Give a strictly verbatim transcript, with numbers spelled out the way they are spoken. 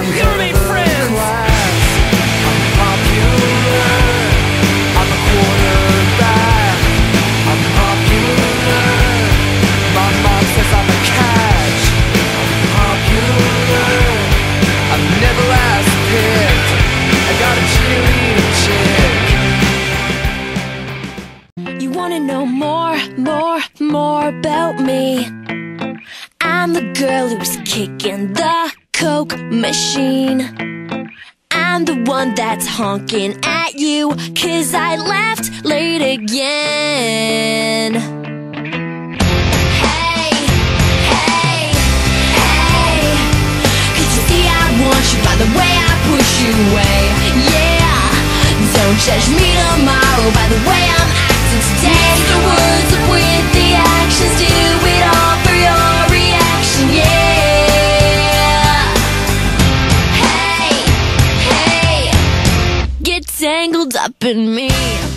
We can remain friends. I'm popular. I'm a quarterback. I'm popular. My mom says I'm a catch. I'm popular. I'm never last picked. I got a cheerleading chick. You wanna know more, more, more about me? I'm the girl who's kicking the Coke machine. I'm the one that's honking at you 'cause I left late again. Hey, hey, hey, 'cause you see I want you by the way I push you away. Yeah, don't judge me tomorrow by the way I'm acting today. The words up with the actions, do it all for your reaction, yeah. Hey, hey, get tangled up in me.